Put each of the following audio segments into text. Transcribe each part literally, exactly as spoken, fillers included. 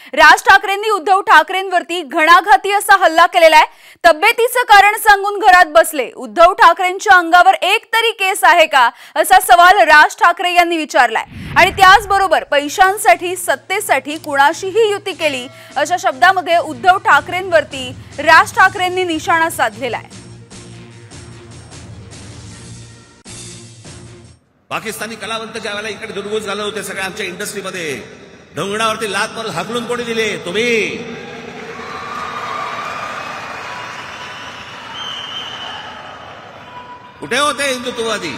राज ठाकरेंनी उद्धव ठाकरेंवरती घणाघाती असा हल्ला केलेला आहे। तब्येतीचं कारण सांगून घरात बसले। उद्धव ठाकरेंच्या अंगावर एक तरी केस आहे का असा सवाल राज ठाकरे यांनी विचारलाय आणि त्याचबरोबर पैशांसाठी सत्तेसाठी कुणाशीही युती केली अशा शब्दामध्ये उद्धव ठाकरेंवरती राज ठाकरेंनी निशाणा साधलेला आहे। पाकिस्तानी कलावंत ज्यावेळेला इकडे दुर्गुस घालत होते सगळ्या आमच्या इंडस्ट्रीमध्ये ढोंगणावरती लात मारून हाकलून कोणी दिले? तुम्ही। कुठे होते हिंदुत्ववादी?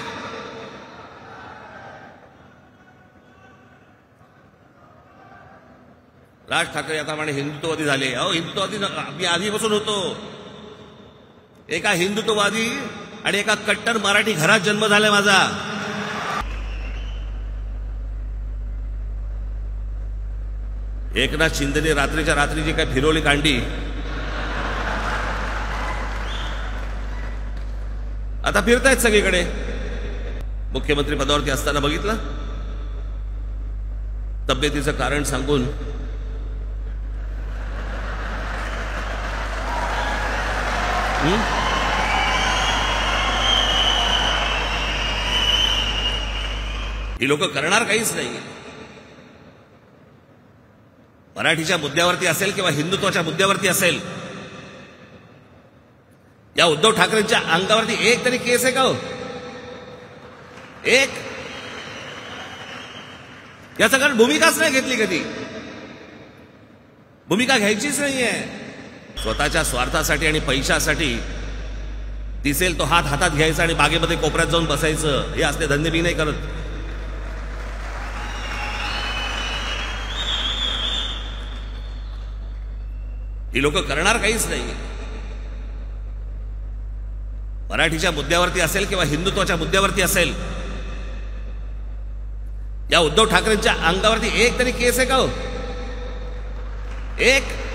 राज ठाकरे आता म्हणे हिंदुत्ववादी झाले। अहो हिंदुत्ववादी मी आधीपासून होतो। एका हिंदुत्ववादी आणि एका कट्टर मराठी घरात जन्म झालाय माझा। एकनाथ शिंदेने रात्रीच्या रात्री जी काय फिरवली कांडी, आता फिरतायत सगळीकडे। मुख्यमंत्री पदावरती असताना बघितलं, तब्येतीचं कारण सांगून ही लोक करणार काहीच नाही। मराठीच्या मुद्द्यावरती असेल किंवा हिंदुत्वाच्या मुद्द्यावरती असेल, या उद्धव ठाकरेंच्या अंगावरती एक तरी केस आहे का हो? एक याचं कारण भूमिकाच नाही घेतली, कधी भूमिका घ्यायचीच नाहीये। स्वतःच्या स्वार्थासाठी आणि पैशासाठी दिसेल तो हात हातात घ्यायचा आणि बागेमध्ये कोपऱ्यात जाऊन बसायचं, हे असले धंदे मी नाही करत। ही लोक करणार काहीच नाही। मराठीच्या मुद्द्यावरती असेल किंवा हिंदुत्वाच्या मुद्द्यावरती असेल, या उद्धव ठाकरेंच्या अंगावरती एक तरी केस आहे का हो? एक